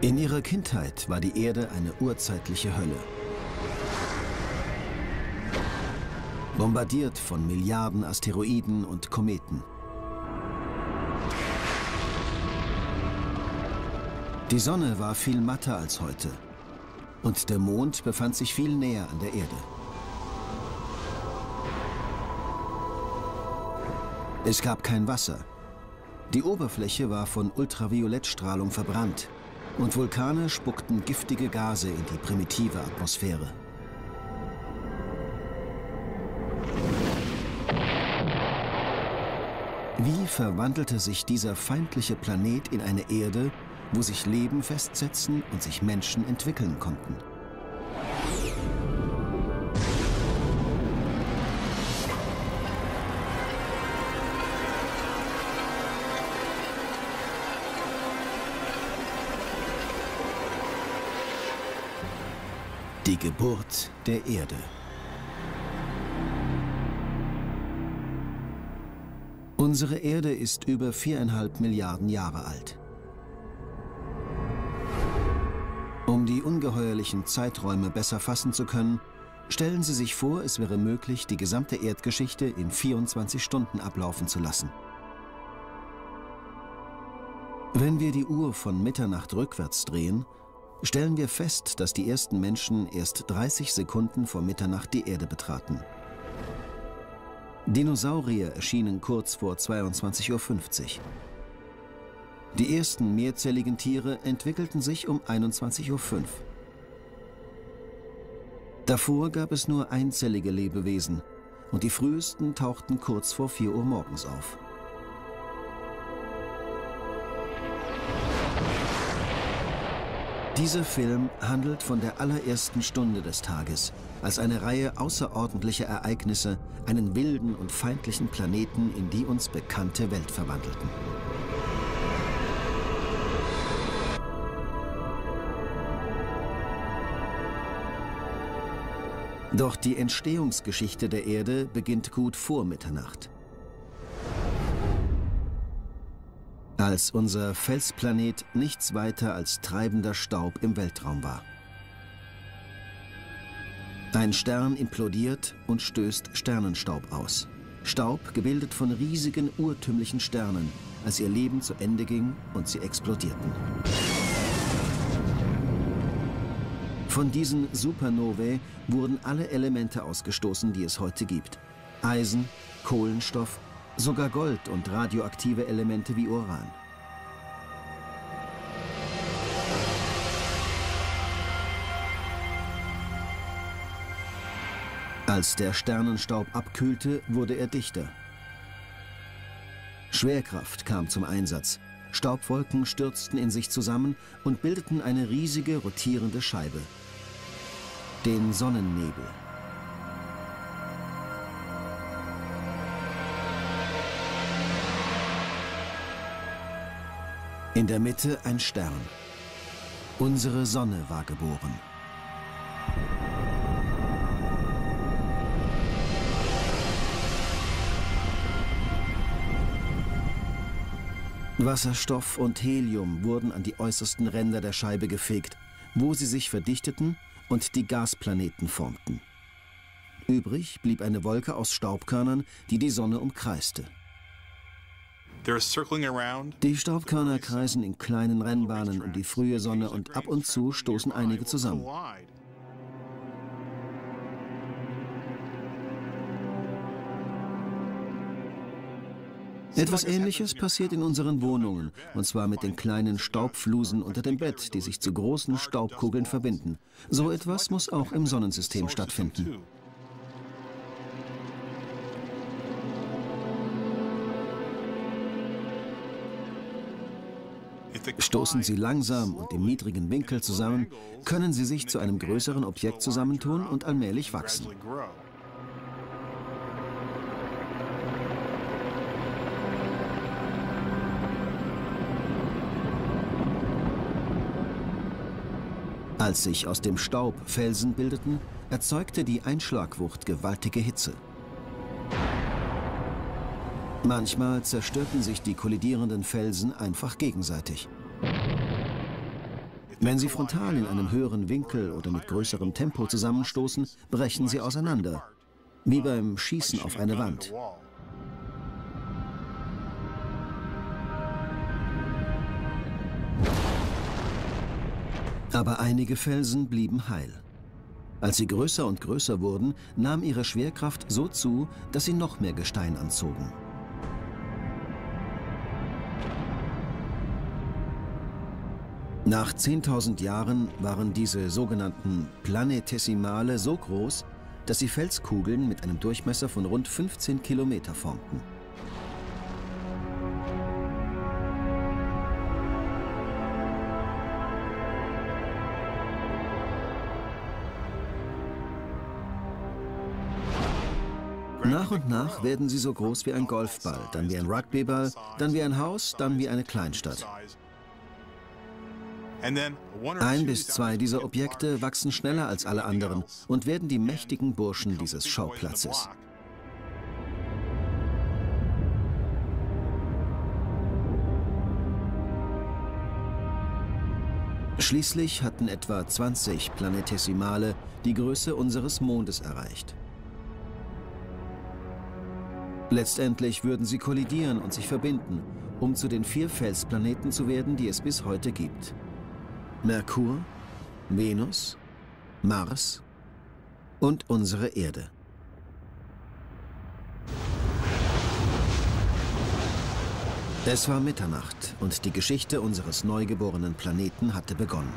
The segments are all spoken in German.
In ihrer Kindheit war die Erde eine urzeitliche Hölle. Bombardiert von Milliarden Asteroiden und Kometen. Die Sonne war viel matter als heute und der Mond befand sich viel näher an der Erde. Es gab kein Wasser. Die Oberfläche war von Ultraviolettstrahlung verbrannt und Vulkane spuckten giftige Gase in die primitive Atmosphäre. Wie verwandelte sich dieser feindliche Planet in eine Erde, wo sich Leben festsetzen und sich Menschen entwickeln konnten? Die Geburt der Erde. Unsere Erde ist über 4,5 Milliarden Jahre alt. Um die ungeheuerlichen Zeiträume besser fassen zu können, stellen Sie sich vor, es wäre möglich, die gesamte Erdgeschichte in 24 Stunden ablaufen zu lassen. Wenn wir die Uhr von Mitternacht rückwärts drehen, stellen wir fest, dass die ersten Menschen erst 30 Sekunden vor Mitternacht die Erde betraten. Dinosaurier erschienen kurz vor 22:50 Uhr. Die ersten mehrzelligen Tiere entwickelten sich um 21:05 Uhr. Davor gab es nur einzellige Lebewesen und die frühesten tauchten kurz vor 4 Uhr morgens auf. Dieser Film handelt von der allerersten Stunde des Tages, als eine Reihe außerordentlicher Ereignisse einen wilden und feindlichen Planeten in die uns bekannte Welt verwandelten. Doch die Entstehungsgeschichte der Erde beginnt gut vor Mitternacht. Als unser Felsplanet nichts weiter als treibender Staub im Weltraum war. Ein Stern implodiert und stößt Sternenstaub aus. Staub, gebildet von riesigen urtümlichen Sternen, als ihr Leben zu Ende ging und sie explodierten. Von diesen Supernovae wurden alle Elemente ausgestoßen, die es heute gibt. Eisen, Kohlenstoff, sogar Gold und radioaktive Elemente wie Uran. Als der Sternenstaub abkühlte, wurde er dichter. Schwerkraft kam zum Einsatz. Staubwolken stürzten in sich zusammen und bildeten eine riesige rotierende Scheibe, den Sonnennebel. In der Mitte ein Stern. Unsere Sonne war geboren. Wasserstoff und Helium wurden an die äußersten Ränder der Scheibe gefegt, wo sie sich verdichteten und die Gasplaneten formten. Übrig blieb eine Wolke aus Staubkörnern, die die Sonne umkreiste. Die Staubkörner kreisen in kleinen Rennbahnen um die frühe Sonne und ab und zu stoßen einige zusammen. Etwas Ähnliches passiert in unseren Wohnungen, und zwar mit den kleinen Staubflusen unter dem Bett, die sich zu großen Staubkugeln verbinden. So etwas muss auch im Sonnensystem stattfinden. Stoßen sie langsam und im niedrigen Winkel zusammen, können sie sich zu einem größeren Objekt zusammentun und allmählich wachsen. Als sich aus dem Staub Felsen bildeten, erzeugte die Einschlagwucht gewaltige Hitze. Manchmal zerstörten sich die kollidierenden Felsen einfach gegenseitig. Wenn sie frontal in einem höheren Winkel oder mit größerem Tempo zusammenstoßen, brechen sie auseinander, wie beim Schießen auf eine Wand. Aber einige Felsen blieben heil. Als sie größer und größer wurden, nahm ihre Schwerkraft so zu, dass sie noch mehr Gestein anzogen. Nach 10.000 Jahren waren diese sogenannten Planetesimale so groß, dass sie Felskugeln mit einem Durchmesser von rund 15 Kilometer formten. Nach und nach werden sie so groß wie ein Golfball, dann wie ein Rugbyball, dann wie ein Haus, dann wie eine Kleinstadt. 1 bis 2 dieser Objekte wachsen schneller als alle anderen und werden die mächtigen Burschen dieses Schauplatzes. Schließlich hatten etwa 20 Planetesimale die Größe unseres Mondes erreicht. Letztendlich würden sie kollidieren und sich verbinden, um zu den 4 Felsplaneten zu werden, die es bis heute gibt: Merkur, Venus, Mars und unsere Erde. Es war Mitternacht und die Geschichte unseres neugeborenen Planeten hatte begonnen.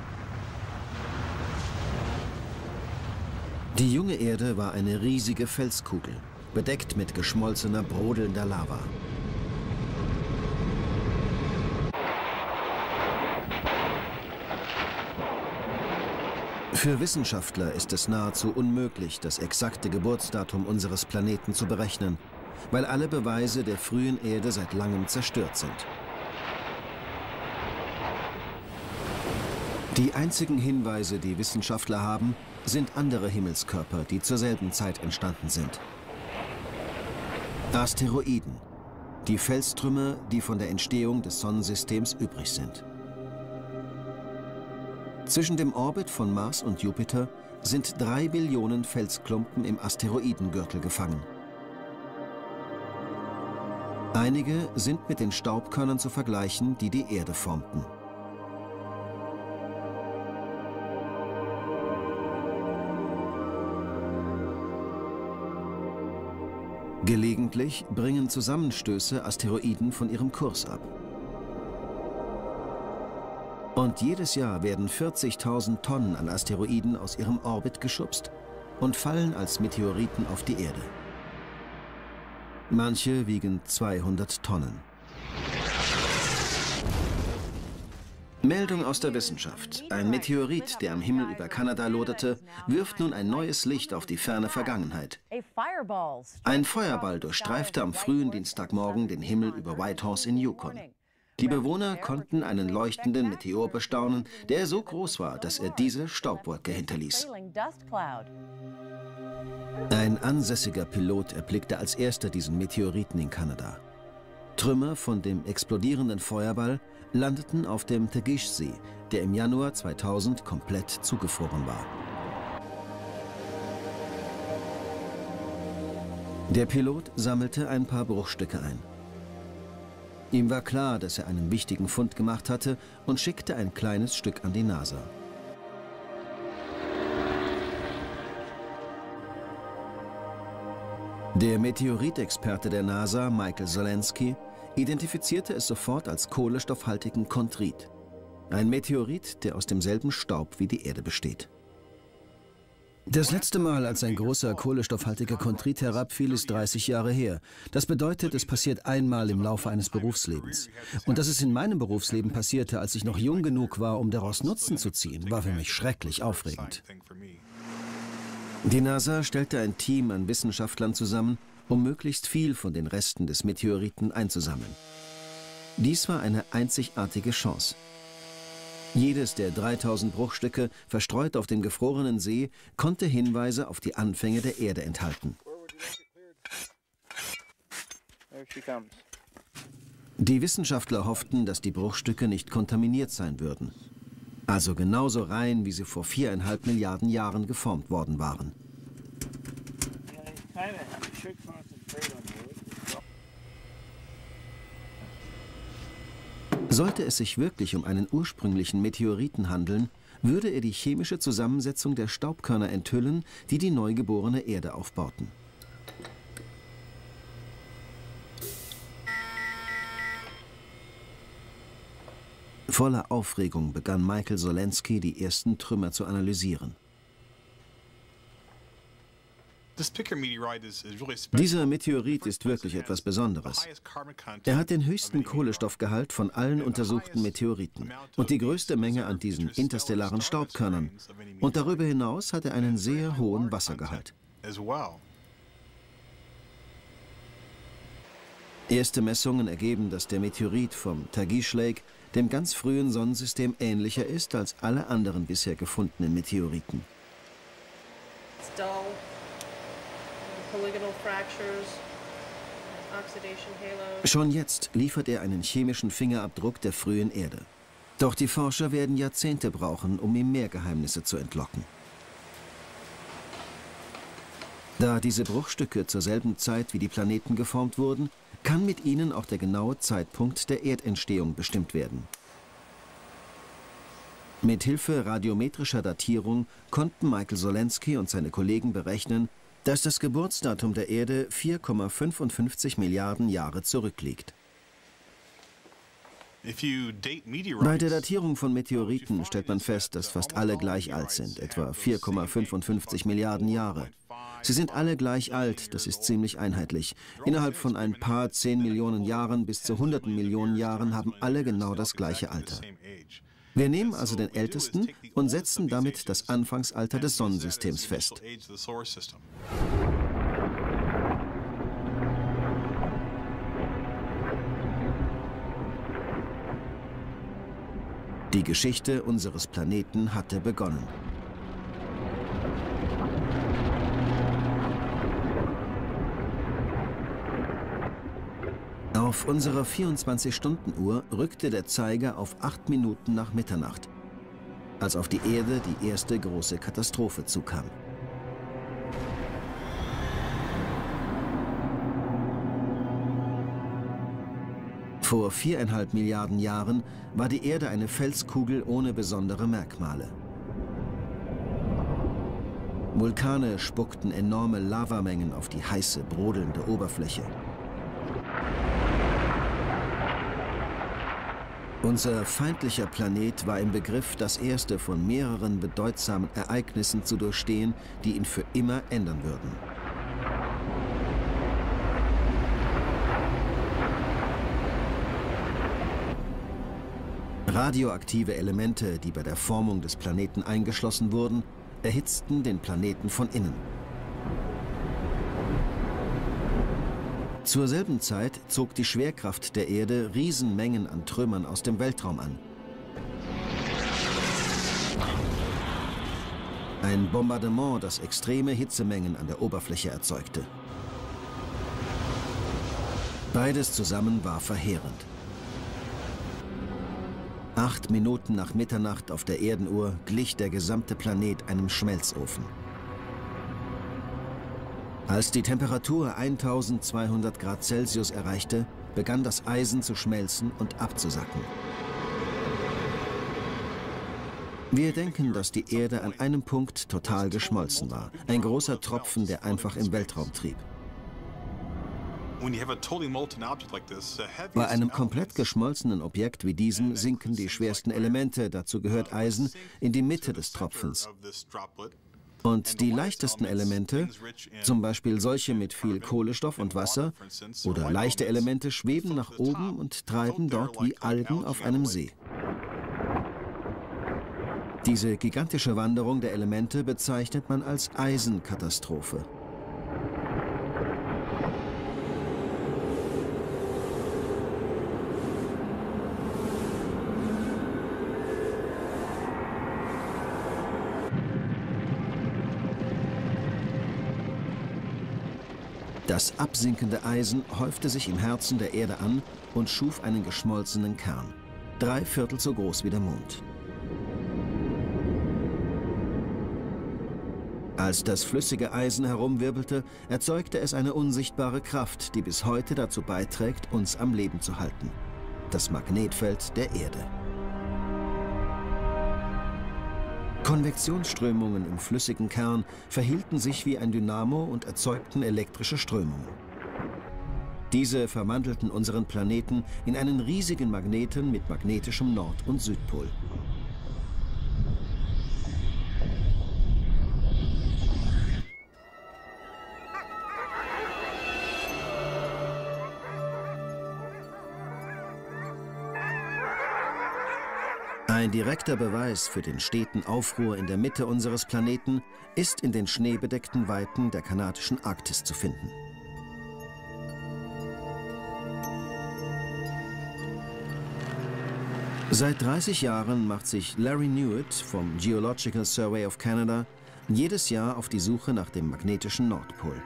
Die junge Erde war eine riesige Felskugel, bedeckt mit geschmolzener, brodelnder Lava. Für Wissenschaftler ist es nahezu unmöglich, das exakte Geburtsdatum unseres Planeten zu berechnen, weil alle Beweise der frühen Erde seit langem zerstört sind. Die einzigen Hinweise, die Wissenschaftler haben, sind andere Himmelskörper, die zur selben Zeit entstanden sind. Asteroiden, die Felstrümmer, die von der Entstehung des Sonnensystems übrig sind. Zwischen dem Orbit von Mars und Jupiter sind 3 Billionen Felsklumpen im Asteroidengürtel gefangen. Einige sind mit den Staubkörnern zu vergleichen, die die Erde formten. Gelegentlich bringen Zusammenstöße Asteroiden von ihrem Kurs ab. Und jedes Jahr werden 40.000 Tonnen an Asteroiden aus ihrem Orbit geschubst und fallen als Meteoriten auf die Erde. Manche wiegen 200 Tonnen. Meldung aus der Wissenschaft. Ein Meteorit, der am Himmel über Kanada loderte, wirft nun ein neues Licht auf die ferne Vergangenheit. Ein Feuerball durchstreifte am frühen Dienstagmorgen den Himmel über Whitehorse in Yukon. Die Bewohner konnten einen leuchtenden Meteor bestaunen, der so groß war, dass er diese Staubwolke hinterließ. Ein ansässiger Pilot erblickte als erster diesen Meteoriten in Kanada. Trümmer von dem explodierenden Feuerball landeten auf dem Tagish-See, der im Januar 2000 komplett zugefroren war. Der Pilot sammelte ein paar Bruchstücke ein. Ihm war klar, dass er einen wichtigen Fund gemacht hatte und schickte ein kleines Stück an die NASA. Der Meteoritexperte der NASA, Michael Zolensky, identifizierte es sofort als kohlenstoffhaltigen Chondrit. Ein Meteorit, der aus demselben Staub wie die Erde besteht. Das letzte Mal, als ein großer kohlenstoffhaltiger Chondrit herabfiel, ist 30 Jahre her. Das bedeutet, es passiert einmal im Laufe eines Berufslebens. Und dass es in meinem Berufsleben passierte, als ich noch jung genug war, um daraus Nutzen zu ziehen, war für mich schrecklich aufregend. Die NASA stellte ein Team an Wissenschaftlern zusammen, um möglichst viel von den Resten des Meteoriten einzusammeln. Dies war eine einzigartige Chance. Jedes der 3000 Bruchstücke, verstreut auf dem gefrorenen See, konnte Hinweise auf die Anfänge der Erde enthalten. Die Wissenschaftler hofften, dass die Bruchstücke nicht kontaminiert sein würden. Also genauso rein, wie sie vor 4,5 Milliarden Jahren geformt worden waren. Sollte es sich wirklich um einen ursprünglichen Meteoriten handeln, würde er die chemische Zusammensetzung der Staubkörner enthüllen, die die neugeborene Erde aufbauten. Voller Aufregung begann Michael Solenski, die ersten Trümmer zu analysieren. Dieser Meteorit ist wirklich etwas Besonderes. Er hat den höchsten Kohlenstoffgehalt von allen untersuchten Meteoriten und die größte Menge an diesen interstellaren Staubkörnern. Und darüber hinaus hat er einen sehr hohen Wassergehalt. Erste Messungen ergeben, dass der Meteorit vom Tagish Lake dem ganz frühen Sonnensystem ähnlicher ist als alle anderen bisher gefundenen Meteoriten. Schon jetzt liefert er einen chemischen Fingerabdruck der frühen Erde. Doch die Forscher werden Jahrzehnte brauchen, um ihm mehr Geheimnisse zu entlocken. Da diese Bruchstücke zur selben Zeit wie die Planeten geformt wurden, kann mit ihnen auch der genaue Zeitpunkt der Erdentstehung bestimmt werden. Mit Hilfe radiometrischer Datierung konnten Michael Solenski und seine Kollegen berechnen, dass das Geburtsdatum der Erde 4,55 Milliarden Jahre zurückliegt. Bei der Datierung von Meteoriten stellt man fest, dass fast alle gleich alt sind, etwa 4,55 Milliarden Jahre. Sie sind alle gleich alt, das ist ziemlich einheitlich. Innerhalb von ein paar 10 Millionen Jahren bis zu hunderten Millionen Jahren haben alle genau das gleiche Alter. Wir nehmen also den ältesten und setzen damit das Anfangsalter des Sonnensystems fest. Die Geschichte unseres Planeten hatte begonnen. Auf unserer 24-Stunden-Uhr rückte der Zeiger auf 8 Minuten nach Mitternacht, als auf die Erde die erste große Katastrophe zukam. Vor 4,5 Milliarden Jahren war die Erde eine Felskugel ohne besondere Merkmale. Vulkane spuckten enorme Lavamengen auf die heiße, brodelnde Oberfläche. Unser feindlicher Planet war im Begriff, das erste von mehreren bedeutsamen Ereignissen zu durchstehen, die ihn für immer ändern würden. Radioaktive Elemente, die bei der Formung des Planeten eingeschlossen wurden, erhitzten den Planeten von innen. Zur selben Zeit zog die Schwerkraft der Erde Riesenmengen an Trümmern aus dem Weltraum an. Ein Bombardement, das extreme Hitzemengen an der Oberfläche erzeugte. Beides zusammen war verheerend. 8 Minuten nach Mitternacht auf der Erdenuhr glich der gesamte Planet einem Schmelzofen. Als die Temperatur 1200 Grad Celsius erreichte, begann das Eisen zu schmelzen und abzusacken. Wir denken, dass die Erde an einem Punkt total geschmolzen war. Ein großer Tropfen, der einfach im Weltraum trieb. Bei einem komplett geschmolzenen Objekt wie diesem sinken die schwersten Elemente, dazu gehört Eisen, in die Mitte des Tropfens. Und die leichtesten Elemente, zum Beispiel solche mit viel Kohlenstoff und Wasser, oder leichte Elemente schweben nach oben und treiben dort wie Algen auf einem See. Diese gigantische Wanderung der Elemente bezeichnet man als Eisenkatastrophe. Das absinkende Eisen häufte sich im Herzen der Erde an und schuf einen geschmolzenen Kern, 3/4 so groß wie der Mond. Als das flüssige Eisen herumwirbelte, erzeugte es eine unsichtbare Kraft, die bis heute dazu beiträgt, uns am Leben zu halten. Das Magnetfeld der Erde. Konvektionsströmungen im flüssigen Kern verhielten sich wie ein Dynamo und erzeugten elektrische Strömungen. Diese verwandelten unseren Planeten in einen riesigen Magneten mit magnetischem Nord- und Südpol. Ein direkter Beweis für den steten Aufruhr in der Mitte unseres Planeten ist in den schneebedeckten Weiten der kanadischen Arktis zu finden. Seit 30 Jahren macht sich Larry Newitt vom Geological Survey of Canada jedes Jahr auf die Suche nach dem magnetischen Nordpol.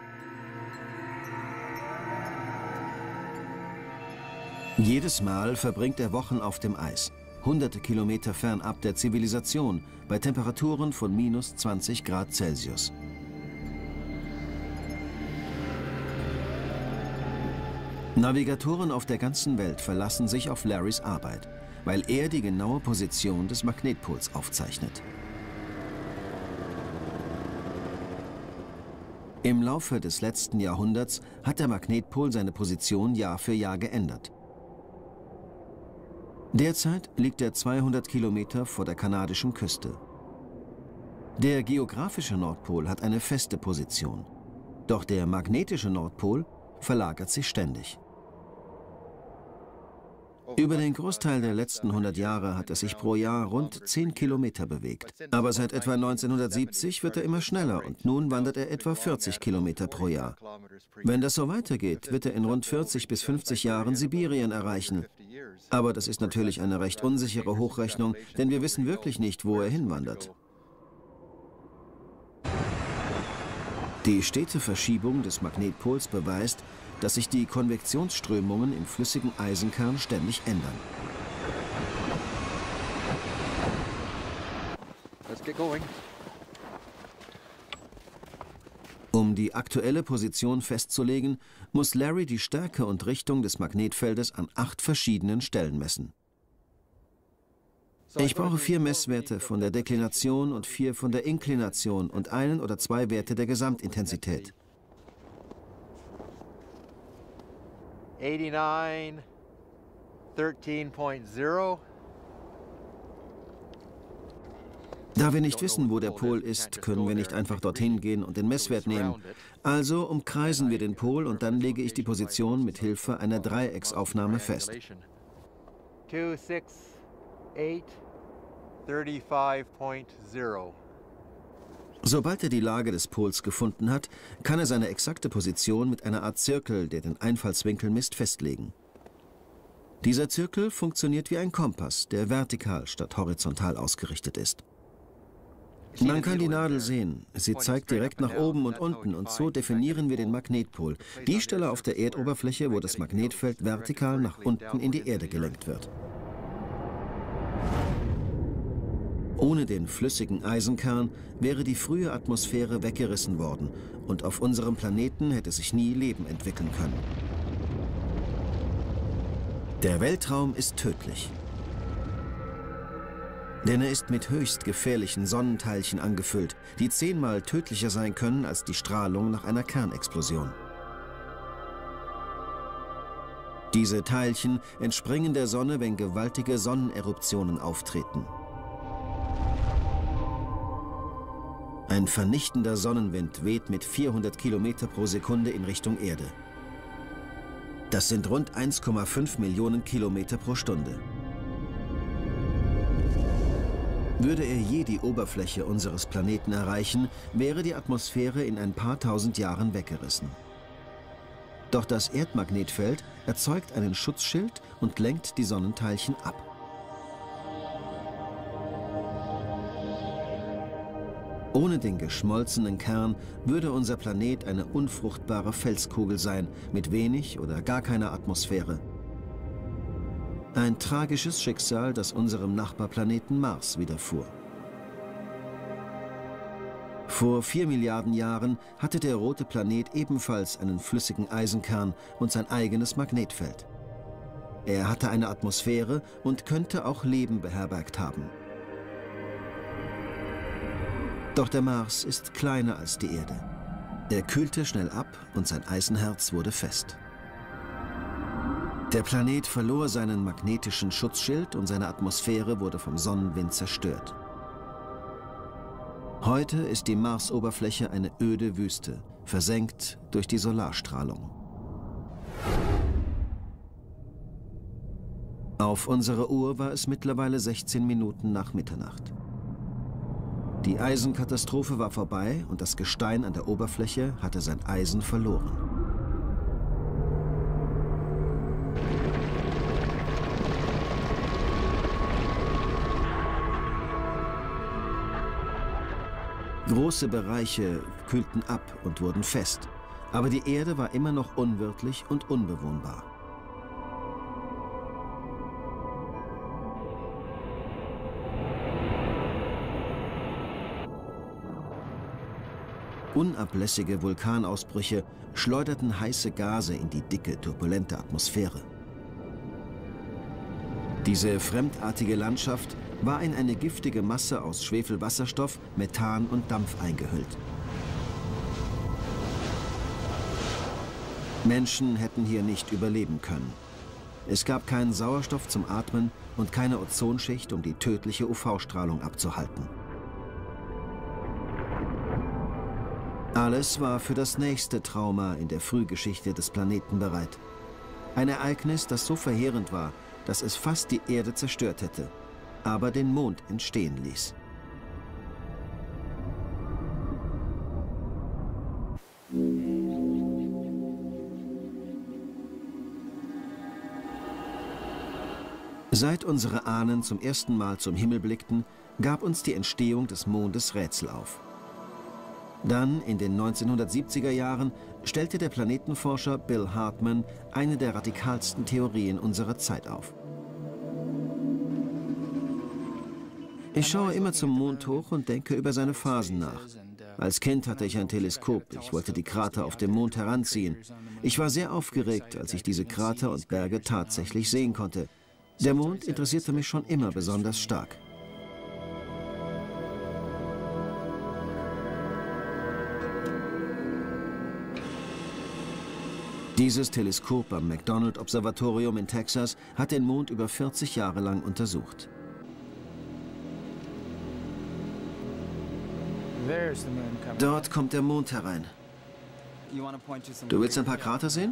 Jedes Mal verbringt er Wochen auf dem Eis, hunderte Kilometer fernab der Zivilisation, bei Temperaturen von minus 20 Grad Celsius. Navigatoren auf der ganzen Welt verlassen sich auf Larrys Arbeit, weil er die genaue Position des Magnetpols aufzeichnet. Im Laufe des letzten Jahrhunderts hat der Magnetpol seine Position Jahr für Jahr geändert. Derzeit liegt er 200 Kilometer vor der kanadischen Küste. Der geografische Nordpol hat eine feste Position, doch der magnetische Nordpol verlagert sich ständig. Über den Großteil der letzten 100 Jahre hat er sich pro Jahr rund 10 Kilometer bewegt. Aber seit etwa 1970 wird er immer schneller und nun wandert er etwa 40 Kilometer pro Jahr. Wenn das so weitergeht, wird er in rund 40 bis 50 Jahren Sibirien erreichen. Aber das ist natürlich eine recht unsichere Hochrechnung, denn wir wissen wirklich nicht, wo er hinwandert. Die stete Verschiebung des Magnetpols beweist, dass sich die Konvektionsströmungen im flüssigen Eisenkern ständig ändern. Let's get going. Um die aktuelle Position festzulegen, muss Larry die Stärke und Richtung des Magnetfeldes an 8 verschiedenen Stellen messen. Ich brauche 4 Messwerte von der Deklination und 4 von der Inklination und 1 oder 2 Werte der Gesamtintensität. 89, 13.0. Da wir nicht wissen, wo der Pol ist, können wir nicht einfach dorthin gehen und den Messwert nehmen. Also umkreisen wir den Pol und dann lege ich die Position mit Hilfe einer Dreiecksaufnahme fest. 2, 6, 8, 35.0. Sobald er die Lage des Pols gefunden hat, kann er seine exakte Position mit einer Art Zirkel, der den Einfallswinkel misst, festlegen. Dieser Zirkel funktioniert wie ein Kompass, der vertikal statt horizontal ausgerichtet ist. Man kann die Nadel sehen. Sie zeigt direkt nach oben und unten und so definieren wir den Magnetpol, die Stelle auf der Erdoberfläche, wo das Magnetfeld vertikal nach unten in die Erde gelenkt wird. Ohne den flüssigen Eisenkern wäre die frühe Atmosphäre weggerissen worden und auf unserem Planeten hätte sich nie Leben entwickeln können. Der Weltraum ist tödlich. Denn er ist mit höchst gefährlichen Sonnenteilchen angefüllt, die 10-mal tödlicher sein können als die Strahlung nach einer Kernexplosion. Diese Teilchen entspringen der Sonne, wenn gewaltige Sonneneruptionen auftreten. Ein vernichtender Sonnenwind weht mit 400 Kilometer pro Sekunde in Richtung Erde. Das sind rund 1,5 Millionen Kilometer pro Stunde. Würde er je die Oberfläche unseres Planeten erreichen, wäre die Atmosphäre in ein paar tausend Jahren weggerissen. Doch das Erdmagnetfeld erzeugt einen Schutzschild und lenkt die Sonnenteilchen ab. Ohne den geschmolzenen Kern würde unser Planet eine unfruchtbare Felskugel sein, mit wenig oder gar keiner Atmosphäre. Ein tragisches Schicksal, das unserem Nachbarplaneten Mars widerfuhr. Vor 4 Milliarden Jahren hatte der rote Planet ebenfalls einen flüssigen Eisenkern und sein eigenes Magnetfeld. Er hatte eine Atmosphäre und könnte auch Leben beherbergt haben. Doch der Mars ist kleiner als die Erde. Er kühlte schnell ab und sein Eisenherz wurde fest. Der Planet verlor seinen magnetischen Schutzschild und seine Atmosphäre wurde vom Sonnenwind zerstört. Heute ist die Marsoberfläche eine öde Wüste, versenkt durch die Solarstrahlung. Auf unserer Uhr war es mittlerweile 16 Minuten nach Mitternacht. Die Eisenkatastrophe war vorbei und das Gestein an der Oberfläche hatte sein Eisen verloren. Große Bereiche kühlten ab und wurden fest, aber die Erde war immer noch unwirtlich und unbewohnbar. Unablässige Vulkanausbrüche schleuderten heiße Gase in die dicke, turbulente Atmosphäre. Diese fremdartige Landschaft war in eine giftige Masse aus Schwefelwasserstoff, Methan und Dampf eingehüllt. Menschen hätten hier nicht überleben können. Es gab keinen Sauerstoff zum Atmen und keine Ozonschicht, um die tödliche UV-Strahlung abzuhalten. Alles war für das nächste Trauma in der Frühgeschichte des Planeten bereit. Ein Ereignis, das so verheerend war, dass es fast die Erde zerstört hätte, aber den Mond entstehen ließ. Seit unsere Ahnen zum ersten Mal zum Himmel blickten, gab uns die Entstehung des Mondes Rätsel auf. Dann, in den 1970er Jahren, stellte der Planetenforscher Bill Hartmann eine der radikalsten Theorien unserer Zeit auf. Ich schaue immer zum Mond hoch und denke über seine Phasen nach. Als Kind hatte ich ein Teleskop. Ich wollte die Krater auf dem Mond heranziehen. Ich war sehr aufgeregt, als ich diese Krater und Berge tatsächlich sehen konnte. Der Mond interessierte mich schon immer besonders stark. Dieses Teleskop am McDonald-Observatorium in Texas hat den Mond über 40 Jahre lang untersucht. Dort kommt der Mond herein. Du willst ein paar Krater sehen?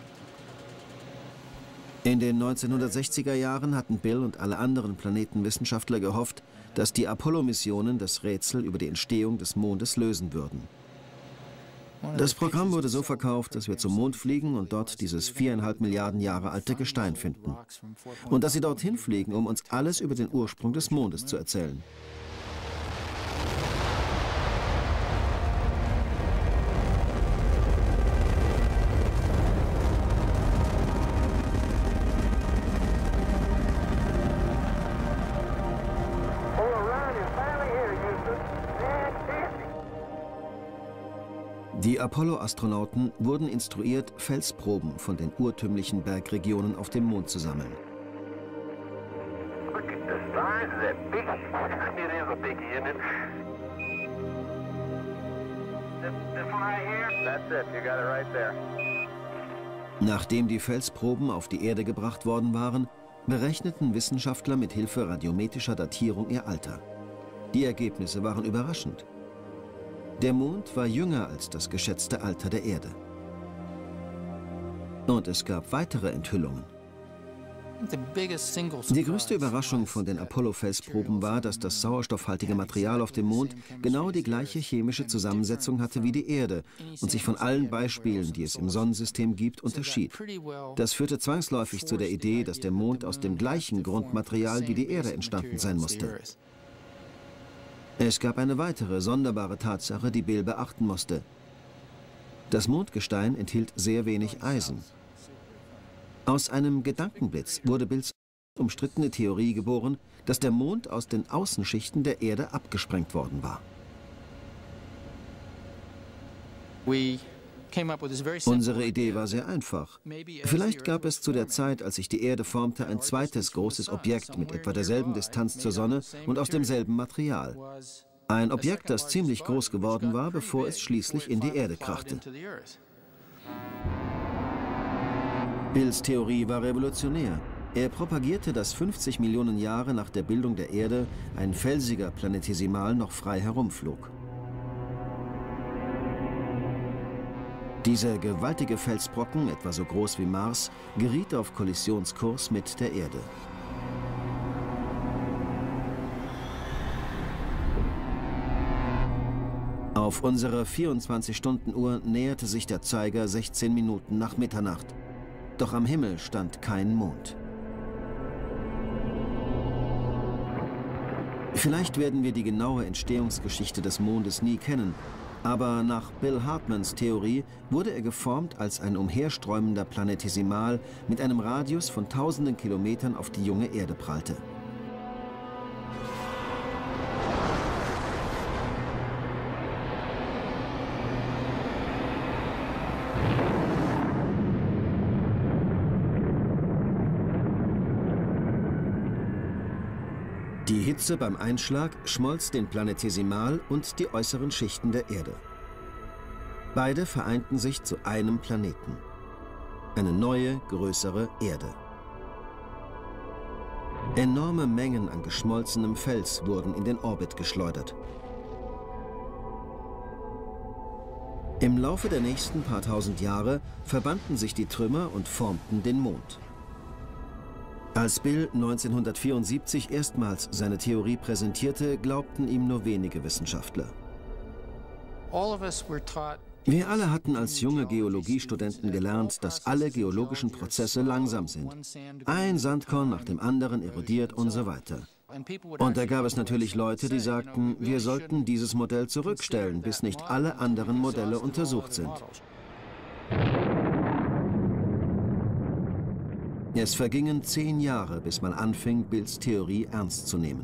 In den 1960er Jahren hatten Bill und alle anderen Planetenwissenschaftler gehofft, dass die Apollo-Missionen das Rätsel über die Entstehung des Mondes lösen würden. Das Programm wurde so verkauft, dass wir zum Mond fliegen und dort dieses 4,5 Milliarden Jahre alte Gestein finden. Und dass sie dorthin fliegen, um uns alles über den Ursprung des Mondes zu erzählen. Die Apollo-Astronauten wurden instruiert, Felsproben von den urtümlichen Bergregionen auf dem Mond zu sammeln. Nachdem die Felsproben auf die Erde gebracht worden waren, berechneten Wissenschaftler mit Hilfe radiometrischer Datierung ihr Alter. Die Ergebnisse waren überraschend. Der Mond war jünger als das geschätzte Alter der Erde. Und es gab weitere Enthüllungen. Die größte Überraschung von den Apollo-Felsproben war, dass das sauerstoffhaltige Material auf dem Mond genau die gleiche chemische Zusammensetzung hatte wie die Erde und sich von allen Beispielen, die es im Sonnensystem gibt, unterschied. Das führte zwangsläufig zu der Idee, dass der Mond aus dem gleichen Grundmaterial wie die Erde entstanden sein musste. Es gab eine weitere sonderbare Tatsache, die Bill beachten musste. Das Mondgestein enthielt sehr wenig Eisen. Aus einem Gedankenblitz wurde Bills umstrittene Theorie geboren, dass der Mond aus den Außenschichten der Erde abgesprengt worden war. Unsere Idee war sehr einfach. Vielleicht gab es zu der Zeit, als sich die Erde formte, ein zweites großes Objekt mit etwa derselben Distanz zur Sonne und aus demselben Material. Ein Objekt, das ziemlich groß geworden war, bevor es schließlich in die Erde krachte. Bills Theorie war revolutionär. Er propagierte, dass 50 Millionen Jahre nach der Bildung der Erde ein felsiger Planetesimal noch frei herumflog. Dieser gewaltige Felsbrocken, etwa so groß wie Mars, geriet auf Kollisionskurs mit der Erde. Auf unserer 24-Stunden-Uhr näherte sich der Zeiger 16 Minuten nach Mitternacht. Doch am Himmel stand kein Mond. Vielleicht werden wir die genaue Entstehungsgeschichte des Mondes nie kennen, aber nach Bill Hartmans Theorie wurde er geformt als ein umherströmender Planetesimal mit einem Radius von tausenden Kilometern auf die junge Erde prallte. Die Hitze beim Einschlag schmolz den Planetesimal und die äußeren Schichten der Erde. Beide vereinten sich zu einem Planeten. Eine neue, größere Erde. Enorme Mengen an geschmolzenem Fels wurden in den Orbit geschleudert. Im Laufe der nächsten paar tausend Jahre verbanden sich die Trümmer und formten den Mond. Als Bill 1974 erstmals seine Theorie präsentierte, glaubten ihm nur wenige Wissenschaftler. Wir alle hatten als junge Geologiestudenten gelernt, dass alle geologischen Prozesse langsam sind. Ein Sandkorn nach dem anderen erodiert und so weiter. Und da gab es natürlich Leute, die sagten, wir sollten dieses Modell zurückstellen, bis nicht alle anderen Modelle untersucht sind. Es vergingen 10 Jahre, bis man anfing, Bills Theorie ernst zu nehmen.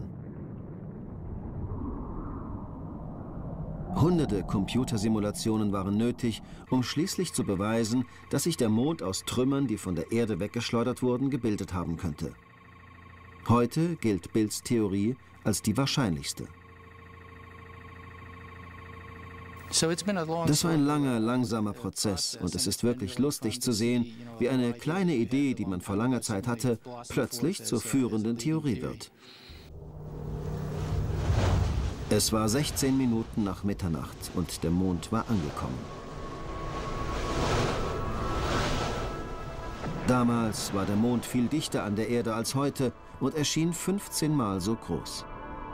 Hunderte Computersimulationen waren nötig, um schließlich zu beweisen, dass sich der Mond aus Trümmern, die von der Erde weggeschleudert wurden, gebildet haben könnte. Heute gilt Bills Theorie als die wahrscheinlichste. Das war ein langer, langsamer Prozess und es ist wirklich lustig zu sehen, wie eine kleine Idee, die man vor langer Zeit hatte, plötzlich zur führenden Theorie wird. Es war 16 Minuten nach Mitternacht und der Mond war angekommen. Damals war der Mond viel dichter an der Erde als heute und erschien 15 Mal so groß.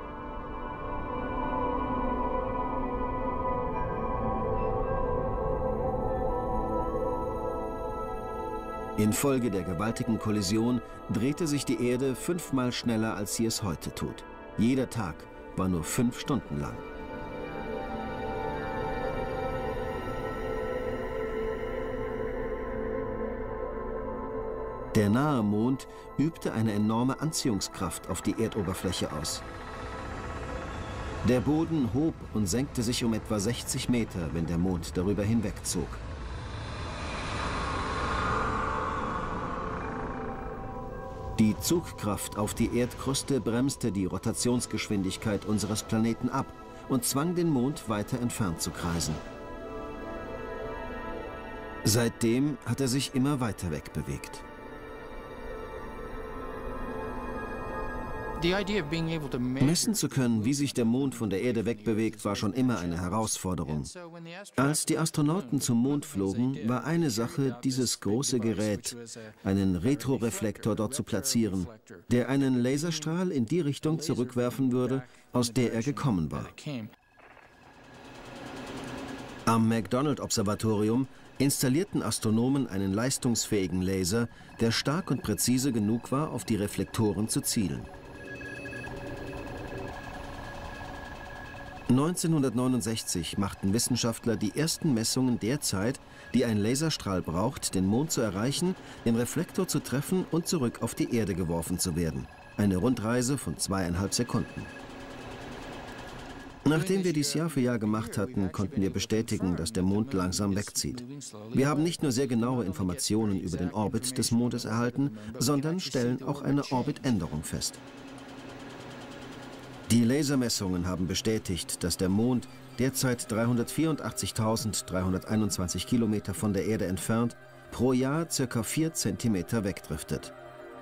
Infolge der gewaltigen Kollision drehte sich die Erde 5-mal schneller, als sie es heute tut. Jeder Tag war nur 5 Stunden lang. Der nahe Mond übte eine enorme Anziehungskraft auf die Erdoberfläche aus. Der Boden hob und senkte sich um etwa 60 Meter, wenn der Mond darüber hinwegzog. Die Zugkraft auf die Erdkruste bremste die Rotationsgeschwindigkeit unseres Planeten ab und zwang den Mond weiter entfernt zu kreisen. Seitdem hat er sich immer weiter wegbewegt. Messen zu können, wie sich der Mond von der Erde wegbewegt, war schon immer eine Herausforderung. Als die Astronauten zum Mond flogen, war eine Sache, dieses große Gerät, einen Retroreflektor dort zu platzieren, der einen Laserstrahl in die Richtung zurückwerfen würde, aus der er gekommen war. Am McDonald-Observatorium installierten Astronomen einen leistungsfähigen Laser, der stark und präzise genug war, auf die Reflektoren zu zielen. 1969 machten Wissenschaftler die ersten Messungen der Zeit, die ein Laserstrahl braucht, den Mond zu erreichen, den Reflektor zu treffen und zurück auf die Erde geworfen zu werden. Eine Rundreise von 2,5 Sekunden. Nachdem wir dies Jahr für Jahr gemacht hatten, konnten wir bestätigen, dass der Mond langsam wegzieht. Wir haben nicht nur sehr genaue Informationen über den Orbit des Mondes erhalten, sondern stellen auch eine Orbitänderung fest. Die Lasermessungen haben bestätigt, dass der Mond, derzeit 384.321 Kilometer von der Erde entfernt, pro Jahr ca. 4 Zentimeter wegdriftet.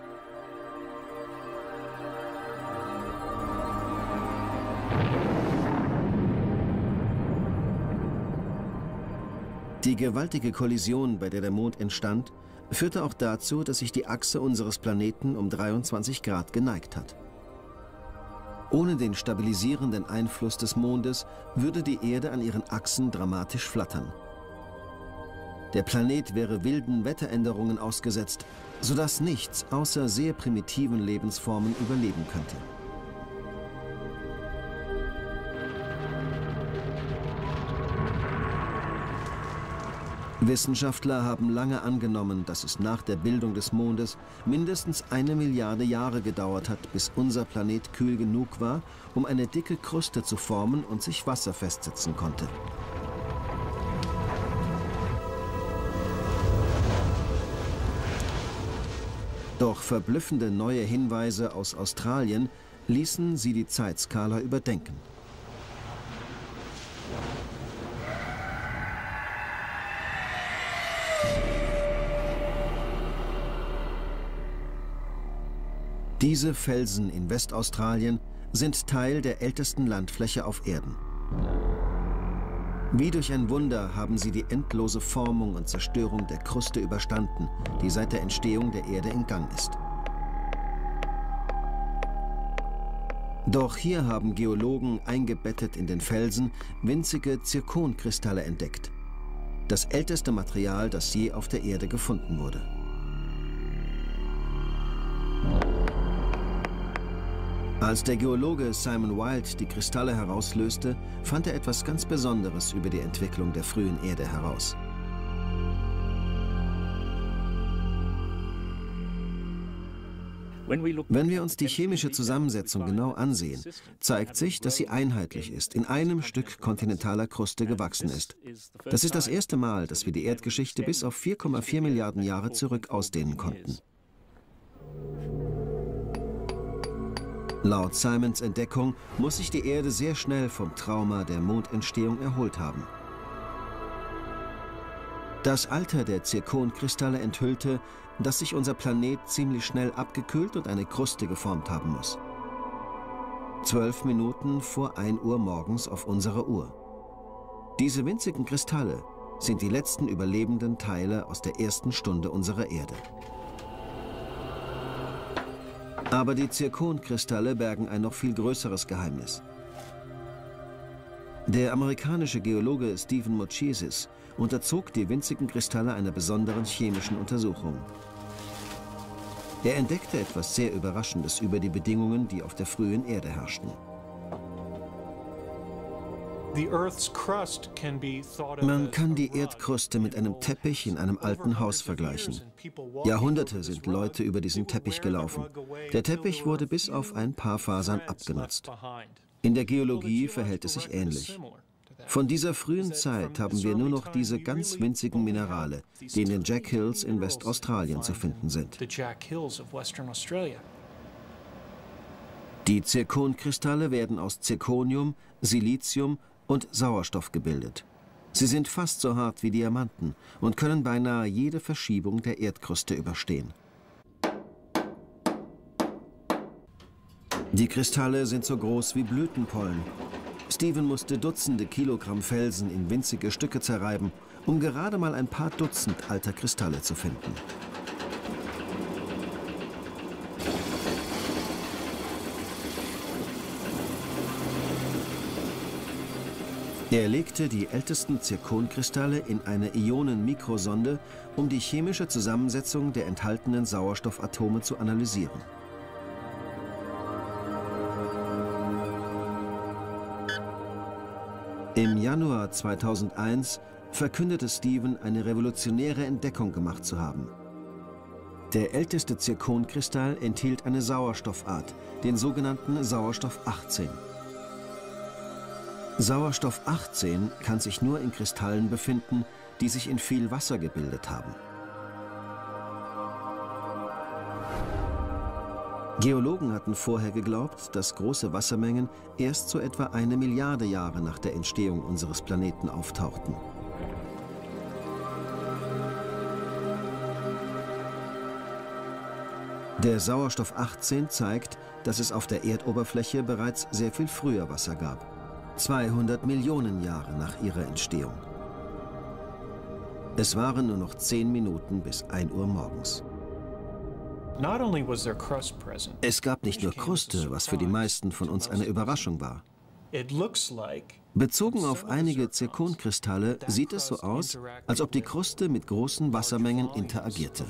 Die gewaltige Kollision, bei der der Mond entstand, führte auch dazu, dass sich die Achse unseres Planeten um 23 Grad geneigt hat. Ohne den stabilisierenden Einfluss des Mondes würde die Erde an ihren Achsen dramatisch flattern. Der Planet wäre wilden Wetteränderungen ausgesetzt, sodass nichts außer sehr primitiven Lebensformen überleben könnte. Wissenschaftler haben lange angenommen, dass es nach der Bildung des Mondes mindestens 1 Milliarde Jahre gedauert hat, bis unser Planet kühl genug war, um eine dicke Kruste zu formen und sich Wasser festsetzen konnte. Doch verblüffende neue Hinweise aus Australien ließen sie die Zeitskala überdenken. Diese Felsen in Westaustralien sind Teil der ältesten Landfläche auf Erden. Wie durch ein Wunder haben sie die endlose Formung und Zerstörung der Kruste überstanden, die seit der Entstehung der Erde in Gang ist. Doch hier haben Geologen eingebettet in den Felsen winzige Zirkonkristalle entdeckt. Das älteste Material, das je auf der Erde gefunden wurde. Als der Geologe Simon Wild die Kristalle herauslöste, fand er etwas ganz Besonderes über die Entwicklung der frühen Erde heraus. Wenn wir uns die chemische Zusammensetzung genau ansehen, zeigt sich, dass sie einheitlich ist, in einem Stück kontinentaler Kruste gewachsen ist. Das ist das erste Mal, dass wir die Erdgeschichte bis auf 4,4 Milliarden Jahre zurück ausdehnen konnten. Laut Simons Entdeckung muss sich die Erde sehr schnell vom Trauma der Mondentstehung erholt haben. Das Alter der Zirkonkristalle enthüllte, dass sich unser Planet ziemlich schnell abgekühlt und eine Kruste geformt haben muss. 12 Minuten vor 1 Uhr morgens auf unserer Uhr. Diese winzigen Kristalle sind die letzten überlebenden Teile aus der ersten Stunde unserer Erde. Aber die Zirkonkristalle bergen ein noch viel größeres Geheimnis. Der amerikanische Geologe Stephen Moschesis unterzog die winzigen Kristalle einer besonderen chemischen Untersuchung. Er entdeckte etwas sehr Überraschendes über die Bedingungen, die auf der frühen Erde herrschten. Man kann die Erdkruste mit einem Teppich in einem alten Haus vergleichen. Jahrhunderte sind Leute über diesen Teppich gelaufen. Der Teppich wurde bis auf ein paar Fasern abgenutzt. In der Geologie verhält es sich ähnlich. Von dieser frühen Zeit haben wir nur noch diese ganz winzigen Minerale, die in den Jack Hills in Westaustralien zu finden sind. Die Zirkonkristalle werden aus Zirconium, Silizium und Sauerstoff gebildet. Sie sind fast so hart wie Diamanten und können beinahe jede Verschiebung der Erdkruste überstehen. Die Kristalle sind so groß wie Blütenpollen. Stephen musste Dutzende Kilogramm Felsen in winzige Stücke zerreiben, um gerade mal ein paar Dutzend alter Kristalle zu finden. Er legte die ältesten Zirkonkristalle in eine Ionenmikrosonde, um die chemische Zusammensetzung der enthaltenen Sauerstoffatome zu analysieren. Im Januar 2001 verkündete Stephen, eine revolutionäre Entdeckung gemacht zu haben. Der älteste Zirkonkristall enthielt eine Sauerstoffart, den sogenannten Sauerstoff 18. Sauerstoff 18 kann sich nur in Kristallen befinden, die sich in viel Wasser gebildet haben. Geologen hatten vorher geglaubt, dass große Wassermengen erst so etwa 1 Milliarde Jahre nach der Entstehung unseres Planeten auftauchten. Der Sauerstoff 18 zeigt, dass es auf der Erdoberfläche bereits sehr viel früher Wasser gab. 200 Millionen Jahre nach ihrer Entstehung. Es waren nur noch 10 Minuten bis 1 Uhr morgens. Es gab nicht nur Kruste, was für die meisten von uns eine Überraschung war. Bezogen auf einige Zirkonkristalle sieht es so aus, als ob die Kruste mit großen Wassermengen interagierte.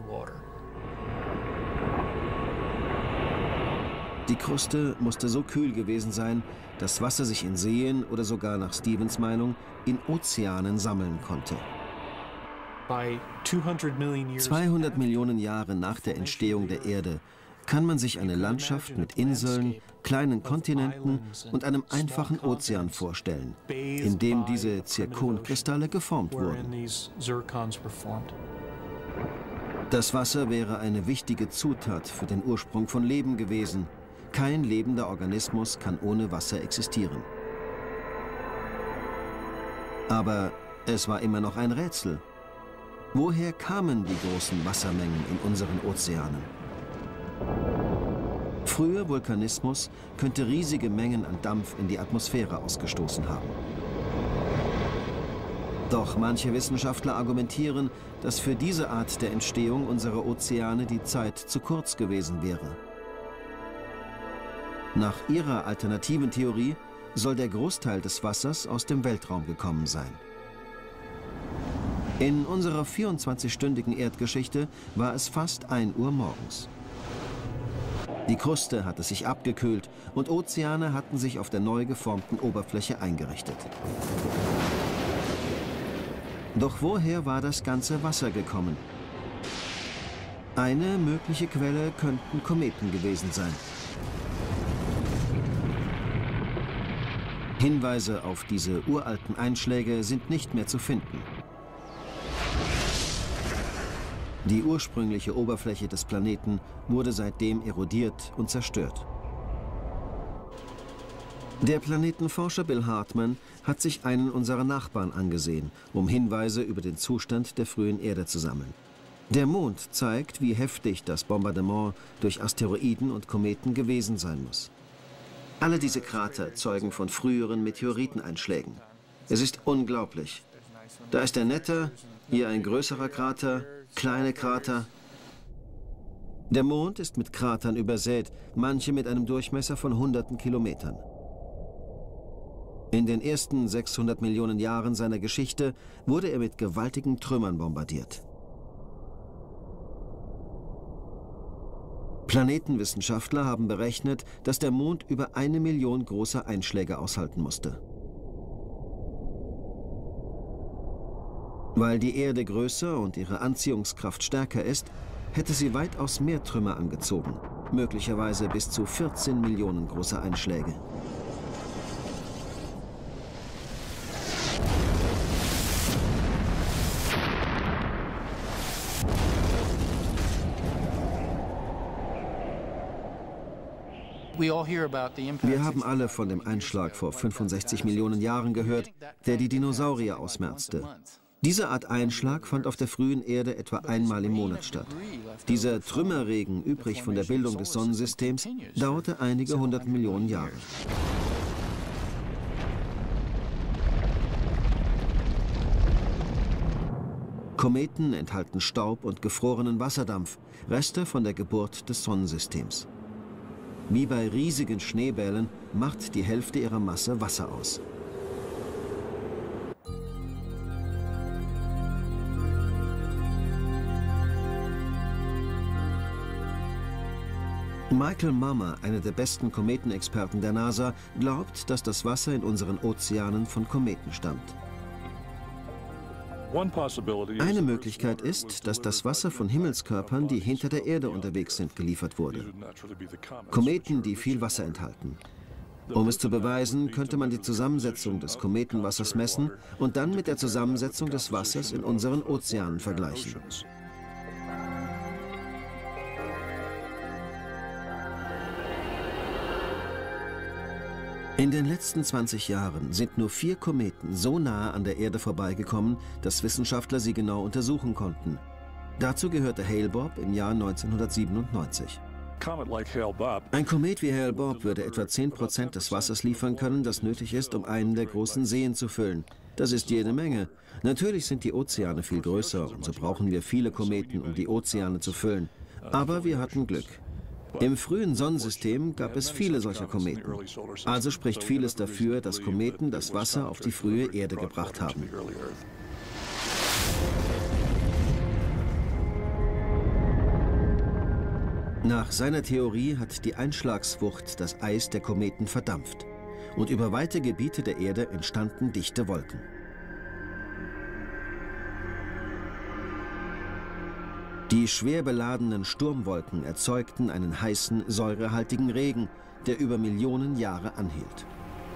Die Kruste musste so kühl gewesen sein, dass Wasser sich in Seen oder sogar nach Stevens Meinung in Ozeanen sammeln konnte. 200 Millionen Jahre nach der Entstehung der Erde kann man sich eine Landschaft mit Inseln, kleinen Kontinenten und einem einfachen Ozean vorstellen, in dem diese Zirkonkristalle geformt wurden. Das Wasser wäre eine wichtige Zutat für den Ursprung von Leben gewesen. Kein lebender Organismus kann ohne Wasser existieren. Aber es war immer noch ein Rätsel. Woher kamen die großen Wassermengen in unseren Ozeanen? Früher Vulkanismus könnte riesige Mengen an Dampf in die Atmosphäre ausgestoßen haben. Doch manche Wissenschaftler argumentieren, dass für diese Art der Entstehung unserer Ozeane die Zeit zu kurz gewesen wäre. Nach ihrer alternativen Theorie soll der Großteil des Wassers aus dem Weltraum gekommen sein. In unserer 24-stündigen Erdgeschichte war es fast 1 Uhr morgens. Die Kruste hatte sich abgekühlt und Ozeane hatten sich auf der neu geformten Oberfläche eingerichtet. Doch woher war das ganze Wasser gekommen? Eine mögliche Quelle könnten Kometen gewesen sein. Hinweise auf diese uralten Einschläge sind nicht mehr zu finden. Die ursprüngliche Oberfläche des Planeten wurde seitdem erodiert und zerstört. Der Planetenforscher Bill Hartmann hat sich einen unserer Nachbarn angesehen, um Hinweise über den Zustand der frühen Erde zu sammeln. Der Mond zeigt, wie heftig das Bombardement durch Asteroiden und Kometen gewesen sein muss. Alle diese Krater zeugen von früheren Meteoriteneinschlägen. Es ist unglaublich. Da ist der Netter, hier ein größerer Krater, kleine Krater. Der Mond ist mit Kratern übersät, manche mit einem Durchmesser von hunderten Kilometern. In den ersten 600 Millionen Jahren seiner Geschichte wurde er mit gewaltigen Trümmern bombardiert. Planetenwissenschaftler haben berechnet, dass der Mond über 1 Million großer Einschläge aushalten musste. Weil die Erde größer und ihre Anziehungskraft stärker ist, hätte sie weitaus mehr Trümmer angezogen, möglicherweise bis zu 14 Millionen großer Einschläge. Wir haben alle von dem Einschlag vor 65 Millionen Jahren gehört, der die Dinosaurier ausmerzte. Diese Art Einschlag fand auf der frühen Erde etwa einmal im Monat statt. Dieser Trümmerregen, übrig von der Bildung des Sonnensystems, dauerte einige 100 Millionen Jahre. Kometen enthalten Staub und gefrorenen Wasserdampf, Reste von der Geburt des Sonnensystems. Wie bei riesigen Schneebällen macht die Hälfte ihrer Masse Wasser aus. Michael Mummer, einer der besten Kometenexperten der NASA, glaubt, dass das Wasser in unseren Ozeanen von Kometen stammt. Eine Möglichkeit ist, dass das Wasser von Himmelskörpern, die hinter der Erde unterwegs sind, geliefert wurde. Kometen, die viel Wasser enthalten. Um es zu beweisen, könnte man die Zusammensetzung des Kometenwassers messen und dann mit der Zusammensetzung des Wassers in unseren Ozeanen vergleichen. In den letzten 20 Jahren sind nur 4 Kometen so nahe an der Erde vorbeigekommen, dass Wissenschaftler sie genau untersuchen konnten. Dazu gehörte Hale-Bopp im Jahr 1997. Ein Komet wie Hale-Bopp würde etwa 10% des Wassers liefern können, das nötig ist, um einen der großen Seen zu füllen. Das ist jede Menge. Natürlich sind die Ozeane viel größer und so brauchen wir viele Kometen, um die Ozeane zu füllen. Aber wir hatten Glück. Im frühen Sonnensystem gab es viele solcher Kometen. Also spricht vieles dafür, dass Kometen das Wasser auf die frühe Erde gebracht haben. Nach seiner Theorie hat die Einschlagswucht das Eis der Kometen verdampft. Und über weite Gebiete der Erde entstanden dichte Wolken. Die schwer beladenen Sturmwolken erzeugten einen heißen, säurehaltigen Regen, der über Millionen Jahre anhielt.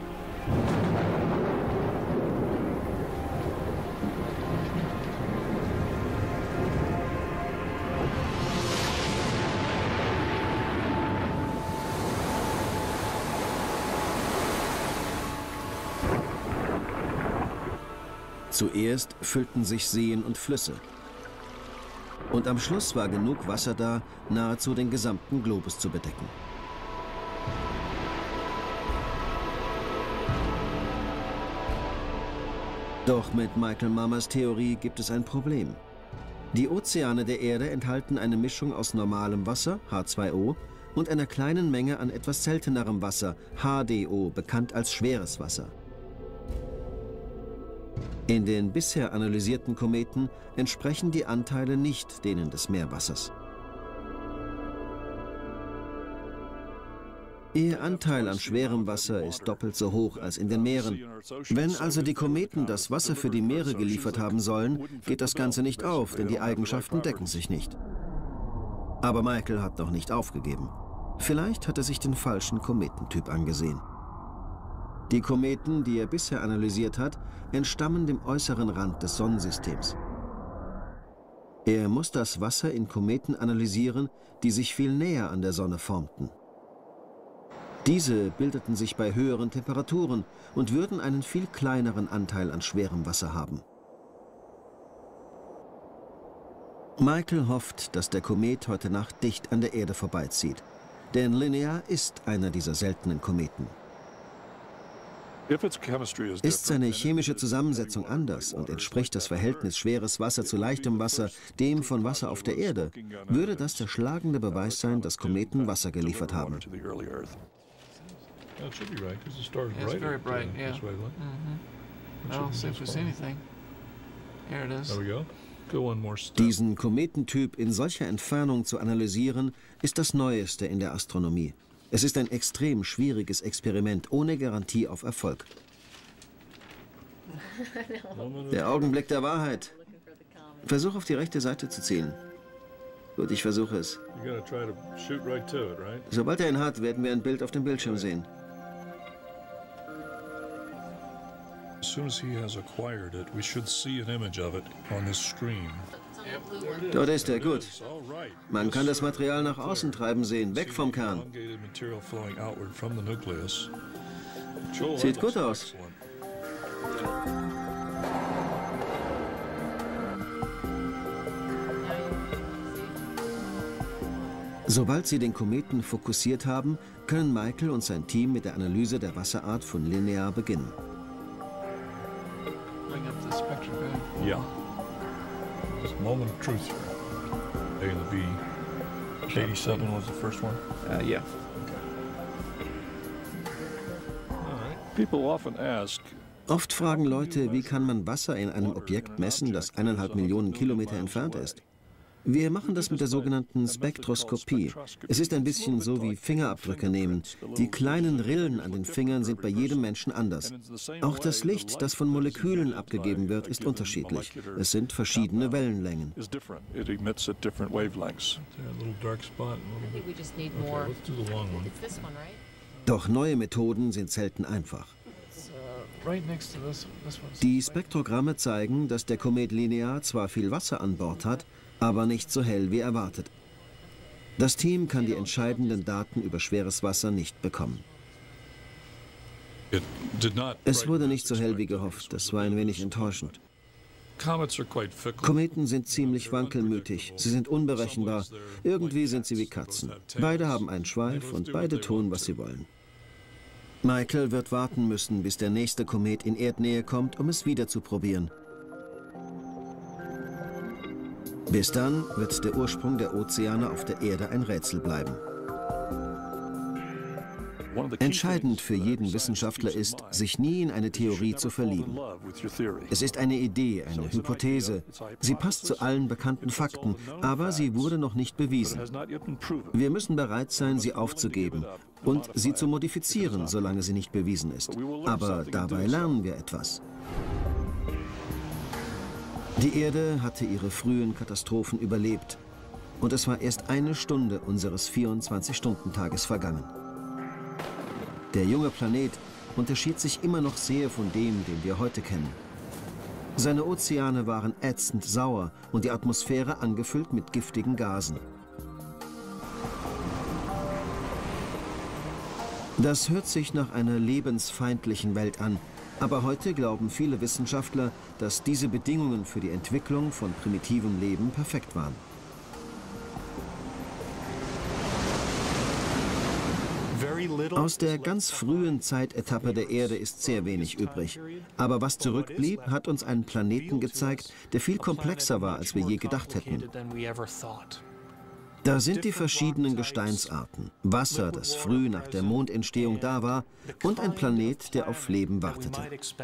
Zuerst füllten sich Seen und Flüsse. Und am Schluss war genug Wasser da, nahezu den gesamten Globus zu bedecken. Doch mit Michael Mammers Theorie gibt es ein Problem. Die Ozeane der Erde enthalten eine Mischung aus normalem Wasser, H2O, und einer kleinen Menge an etwas seltenerem Wasser, HDO, bekannt als schweres Wasser. In den bisher analysierten Kometen entsprechen die Anteile nicht denen des Meerwassers. Ihr Anteil an schwerem Wasser ist doppelt so hoch als in den Meeren. Wenn also die Kometen das Wasser für die Meere geliefert haben sollen, geht das Ganze nicht auf, denn die Eigenschaften decken sich nicht. Aber Michael hat noch nicht aufgegeben. Vielleicht hat er sich den falschen Kometentyp angesehen. Die Kometen, die er bisher analysiert hat, entstammen dem äußeren Rand des Sonnensystems. Er muss das Wasser in Kometen analysieren, die sich viel näher an der Sonne formten. Diese bildeten sich bei höheren Temperaturen und würden einen viel kleineren Anteil an schwerem Wasser haben. Michael hofft, dass der Komet heute Nacht dicht an der Erde vorbeizieht. Denn Linear ist einer dieser seltenen Kometen. Ist seine chemische Zusammensetzung anders und entspricht das Verhältnis schweres Wasser zu leichtem Wasser dem von Wasser auf der Erde, würde das der schlagende Beweis sein, dass Kometen Wasser geliefert haben. Diesen Kometentyp in solcher Entfernung zu analysieren, ist das Neueste in der Astronomie. Es ist ein extrem schwieriges Experiment, ohne Garantie auf Erfolg. Der Augenblick der Wahrheit. Versuch auf die rechte Seite zu ziehen. Gut, ich versuche es. Sobald er ihn hat, werden wir ein Bild auf dem Bildschirm sehen. Dort ist er, gut. Man kann das Material nach außen treiben sehen, weg vom Kern. Sieht gut aus. Sobald sie den Kometen fokussiert haben, können Michael und sein Team mit der Analyse der Wasserart von Linear beginnen. Ja. This moment of truth here. A and the B. 87 was the first one? Yeah. People often ask, Oft fragen Leute, wie kann man Wasser in einem Objekt messen, das 1,5 Millionen Kilometer entfernt ist? Wir machen das mit der sogenannten Spektroskopie. Es ist ein bisschen so wie Fingerabdrücke nehmen. Die kleinen Rillen an den Fingern sind bei jedem Menschen anders. Auch das Licht, das von Molekülen abgegeben wird, ist unterschiedlich. Es sind verschiedene Wellenlängen. Doch neue Methoden sind selten einfach. Die Spektrogramme zeigen, dass der Komet Linear zwar viel Wasser an Bord hat, aber nicht so hell wie erwartet. Das Team kann die entscheidenden Daten über schweres Wasser nicht bekommen. Es wurde nicht so hell wie gehofft, das war ein wenig enttäuschend. Kometen sind ziemlich wankelmütig, sie sind unberechenbar, irgendwie sind sie wie Katzen. Beide haben einen Schweif und beide tun, was sie wollen. Michael wird warten müssen, bis der nächste Komet in Erdnähe kommt, um es wieder zu probieren. Bis dann wird der Ursprung der Ozeane auf der Erde ein Rätsel bleiben. Entscheidend für jeden Wissenschaftler ist, sich nie in eine Theorie zu verlieben. Es ist eine Idee, eine Hypothese. Sie passt zu allen bekannten Fakten, aber sie wurde noch nicht bewiesen. Wir müssen bereit sein, sie aufzugeben und sie zu modifizieren, solange sie nicht bewiesen ist. Aber dabei lernen wir etwas. Die Erde hatte ihre frühen Katastrophen überlebt und es war erst eine Stunde unseres 24-Stunden-Tages vergangen. Der junge Planet unterschied sich immer noch sehr von dem, den wir heute kennen. Seine Ozeane waren ätzend sauer und die Atmosphäre angefüllt mit giftigen Gasen. Das hört sich nach einer lebensfeindlichen Welt an, aber heute glauben viele Wissenschaftler, dass diese Bedingungen für die Entwicklung von primitivem Leben perfekt waren. Aus der ganz frühen Zeitetappe der Erde ist sehr wenig übrig. Aber was zurückblieb, hat uns einen Planeten gezeigt, der viel komplexer war, als wir je gedacht hätten. Da sind die verschiedenen Gesteinsarten, Wasser, das früh nach der Mondentstehung da war, und ein Planet, der auf Leben wartete.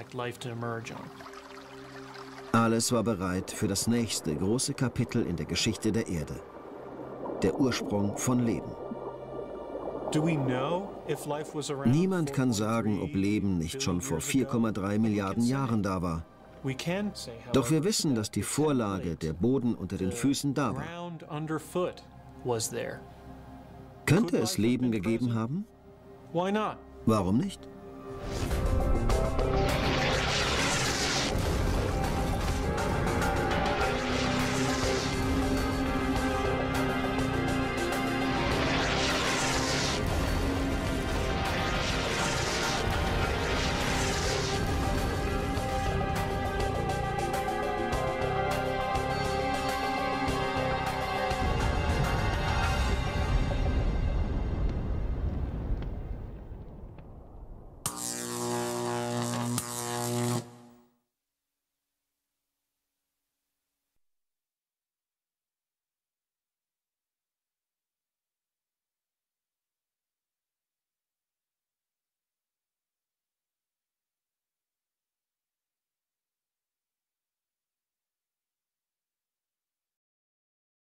Alles war bereit für das nächste große Kapitel in der Geschichte der Erde. Der Ursprung von Leben. Niemand kann sagen, ob Leben nicht schon vor 4,3 Milliarden Jahren da war. Doch wir wissen, dass die Vorlage, der Boden unter den Füßen, da war. Könnte es Leben gegeben haben? Warum nicht?